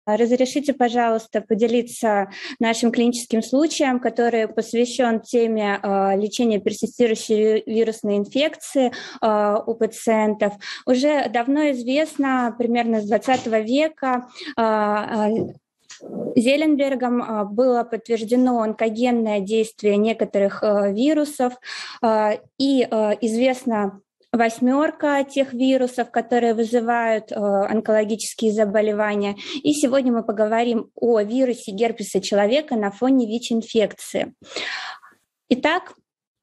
Разрешите, пожалуйста, поделиться нашим клиническим случаем, который посвящен теме лечения персистирующей вирусной инфекции у пациентов. Уже давно известно, примерно с 20 века, Зеленбергом было подтверждено онкогенное действие некоторых вирусов, и известна восьмерка тех вирусов, которые вызывают онкологические заболевания. И сегодня мы поговорим о вирусе герпеса человека на фоне ВИЧ-инфекции. Итак,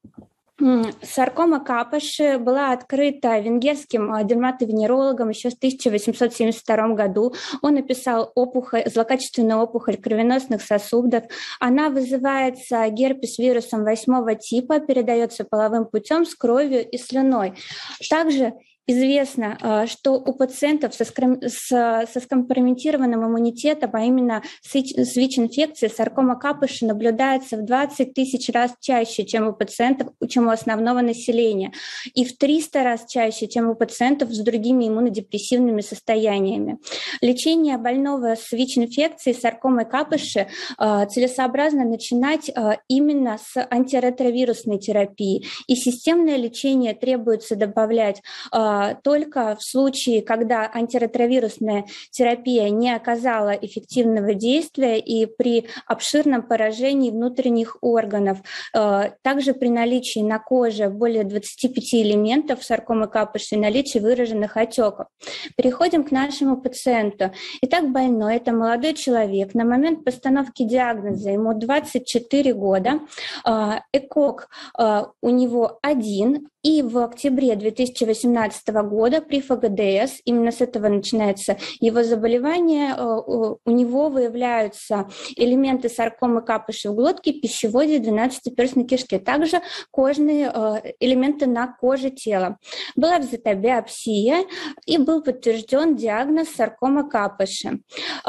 саркома Капоши была открыта венгерским дерматовенерологом еще в 1872 году. Он описал злокачественную опухоль кровеносных сосудов. Она вызывается герпес-вирусом 8 типа, передается половым путем с кровью и слюной. Также известно, что у пациентов со скомпрометированным иммунитетом, а именно с ВИЧ-инфекцией, саркома Капоши наблюдается в 20 тысяч раз чаще, чем у пациентов, чем у основного населения, и в 300 раз чаще, чем у пациентов с другими иммунодепрессивными состояниями. Лечение больного с ВИЧ-инфекцией саркомой Капоши целесообразно начинать именно с антиретровирусной терапии, и системное лечение требуется добавлять только в случае, когда антиретровирусная терапия не оказала эффективного действия и при обширном поражении внутренних органов. Также при наличии на коже более 25 элементов саркомы Капоши и наличии выраженных отеков. Переходим к нашему пациенту. Итак, больной – это молодой человек. На момент постановки диагноза ему 24 года. ЭКОГ у него 1. И в октябре 2018 года при ФГДС, именно с этого начинается его заболевание, у него выявляются элементы саркомы Капоши в глотке, пищеводе, 12-перстной кишке, также кожные элементы на коже тела. Была взята биопсия и был подтвержден диагноз саркома Капоши.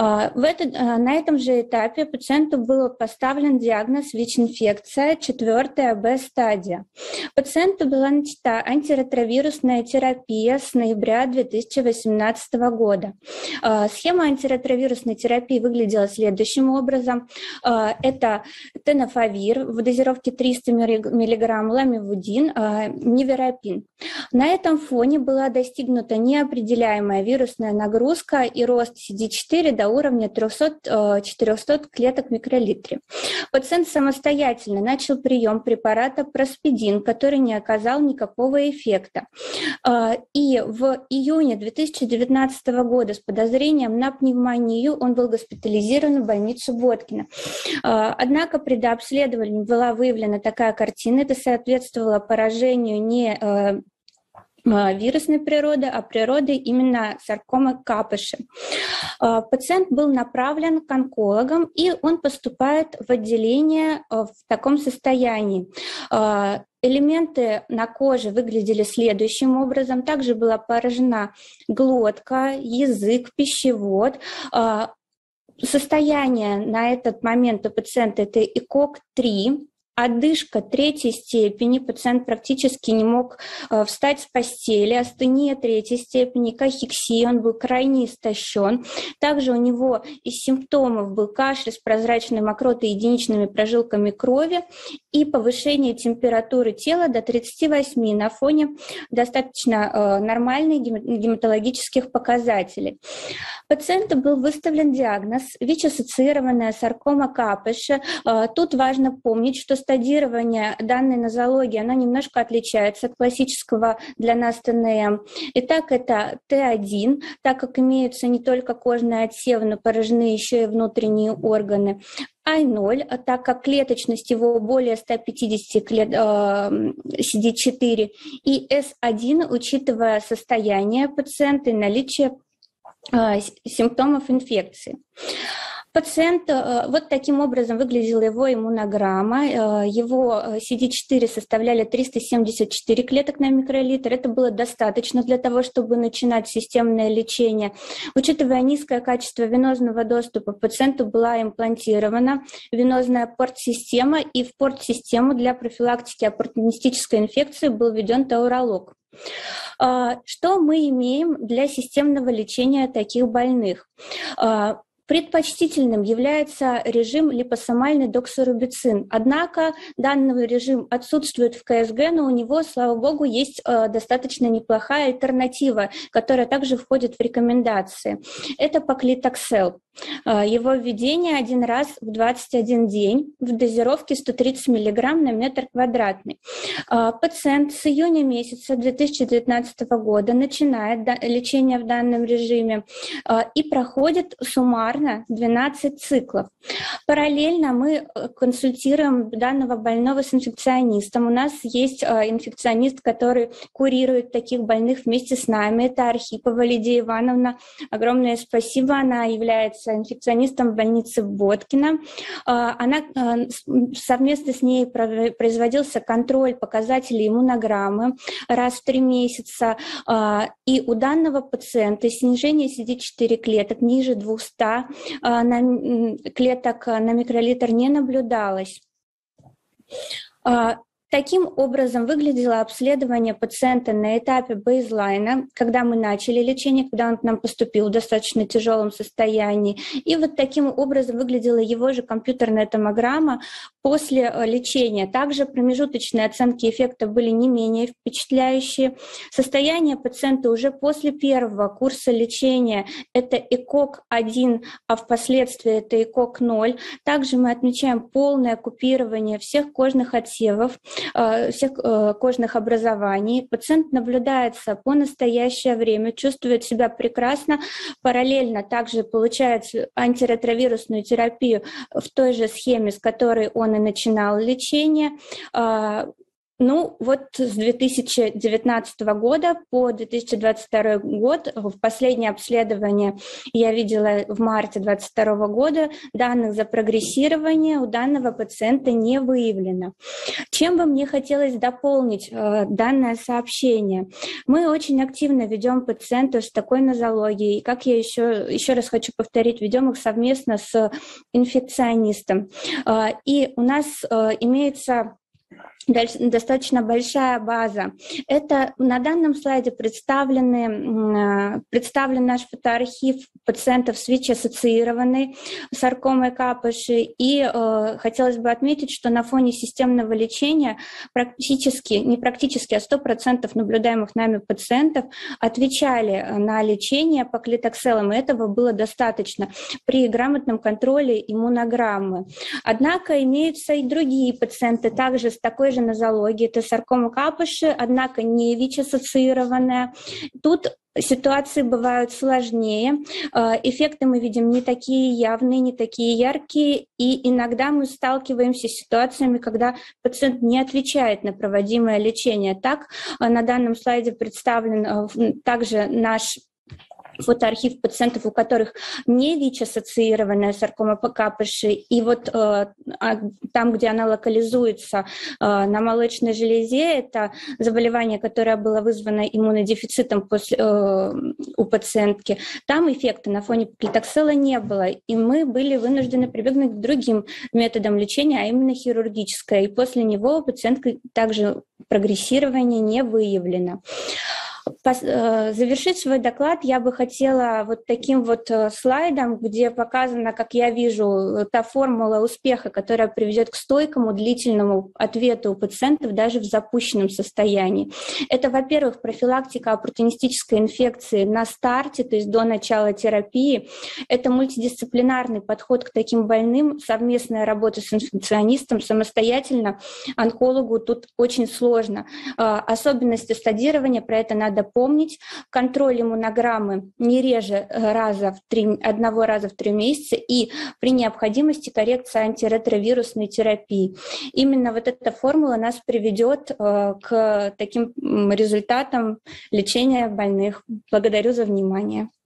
На этом же этапе пациенту был поставлен диагноз ВИЧ-инфекция 4 Б-стадия. Пациенту была начата антиретровирусная терапия с ноября 2018 года. Схема антиретровирусной терапии выглядела следующим образом. Это тенофовир в дозировке 300 мг, ламивудин, неверапин. На этом фоне была достигнута неопределяемая вирусная нагрузка и рост CD4 до уровня 300-400 клеток в микролитре. Пациент самостоятельно начал прием препарата проспидин, который не оказал никакого эффекта. И в июне 2019 года с подозрением на пневмонию он был госпитализирован в больницу Боткина. Однако при дообследовании была выявлена такая картина, это соответствовало поражению не вирусной природы, а природы именно саркомы Капоши. Пациент был направлен к онкологам, и он поступает в отделение в таком состоянии. Элементы на коже выглядели следующим образом. Также была поражена глотка, язык, пищевод. Состояние на этот момент у пациента – это ЭКОГ-3, одышка 3 степени, пациент практически не мог встать с постели, астения 3 степени, кахексия, он был крайне истощен. Также у него из симптомов был кашель с прозрачной мокротой и единичными прожилками крови и повышение температуры тела до 38 на фоне достаточно нормальных гематологических показателей. Пациенту был выставлен диагноз ВИЧ-ассоциированная саркома Капоши. Тут важно помнить, что стадирование данной нозологии, оно немножко отличается от классического для нас ТНМ. Итак, это Т1, так как имеются не только кожные отсевы, но поражены еще и внутренние органы. I0, так как клеточность его более 150 CD4, и S1, учитывая состояние пациента и наличие симптомов инфекции. Пациент, вот таким образом выглядела его иммунограмма. Его CD4 составляли 374 клеток на микролитр. Это было достаточно для того, чтобы начинать системное лечение. Учитывая низкое качество венозного доступа, пациенту была имплантирована венозная порт-система, и в порт-систему для профилактики оппортунистической инфекции был введен тауролог. Что мы имеем для системного лечения таких больных? Предпочтительным является режим липосомальный доксорубицин. Однако данный режим отсутствует в КСГ, но у него, слава богу, есть достаточно неплохая альтернатива, которая также входит в рекомендации. Это паклитоксел. Его введение один раз в 21 день в дозировке 130 мг на метр квадратный. Пациент с июня месяца 2019 года начинает лечение в данном режиме и проходит суммарно 12 циклов. Параллельно мы консультируем данного больного с инфекционистом. У нас есть инфекционист, который курирует таких больных вместе с нами. Это Архипова Лидия Ивановна. Огромное спасибо. Она является инфекционистом в больнице Боткина. Совместно с ней производился контроль показателей иммунограммы раз в 3 месяца. И у данного пациента снижение CD4 клеток ниже 200 клеток на микролитр не наблюдалось. Таким образом выглядело обследование пациента на этапе бейзлайна, когда мы начали лечение, когда он к нам поступил в достаточно тяжелом состоянии. И вот таким образом выглядела его же компьютерная томограмма после лечения. Также промежуточные оценки эффекта были не менее впечатляющие. Состояние пациента уже после первого курса лечения – это ЭКОК-1, а впоследствии это ЭКОК-0. Также мы отмечаем полное купирование всех кожных отсевов, всех кожных образований. Пациент наблюдается по настоящее время, чувствует себя прекрасно, параллельно также получает антиретровирусную терапию в той же схеме, с которой он и начинал лечение. Ну, вот с 2019 года по 2022 год, в последнее обследование я видела в марте 2022 года, данных за прогрессирование у данного пациента не выявлено. Чем бы мне хотелось дополнить данное сообщение? Мы очень активно ведем пациентов с такой нозологией, и, как я еще раз хочу повторить, ведем их совместно с инфекционистом. И у нас имеется достаточно большая база. Это на данном слайде представлен наш фотоархив пациентов с ВИЧ-ассоциированной саркомой Капыши. И хотелось бы отметить, что на фоне системного лечения практически, не практически, а 100% наблюдаемых нами пациентов отвечали на лечение паклитокселом, и этого было достаточно при грамотном контроле иммунограммы. Однако имеются и другие пациенты, также с такой же нозологией, это саркома Капыши, однако не ВИЧ-ассоциированная. Тут ситуации бывают сложнее, эффекты мы видим не такие явные, не такие яркие, и иногда мы сталкиваемся с ситуациями, когда пациент не отвечает на проводимое лечение. Так, на данном слайде представлен также наш фотоархив пациентов, у которых не ВИЧ-ассоциированная саркома Капыши, и вот там, где она локализуется на молочной железе, это заболевание, которое было вызвано иммунодефицитом у пациентки, там эффекта на фоне паклитоксела не было, и мы были вынуждены прибегнуть к другим методам лечения, а именно хирургическое, и после него у пациентки также прогрессирование не выявлено. Завершить свой доклад я бы хотела вот таким вот слайдом, где показана, как я вижу, та формула успеха, которая приведет к стойкому, длительному ответу у пациентов даже в запущенном состоянии. Это, во-первых, профилактика оппортунистической инфекции на старте, то есть до начала терапии. Это мультидисциплинарный подход к таким больным, совместная работа с инфекционистом, самостоятельно онкологу тут очень сложно. Особенности стадирования, про это надо помнить. Контроль иммунограммы не реже одного раза в 3 месяца и при необходимости коррекция антиретровирусной терапии. Именно вот эта формула нас приведет к таким результатам лечения больных. Благодарю за внимание.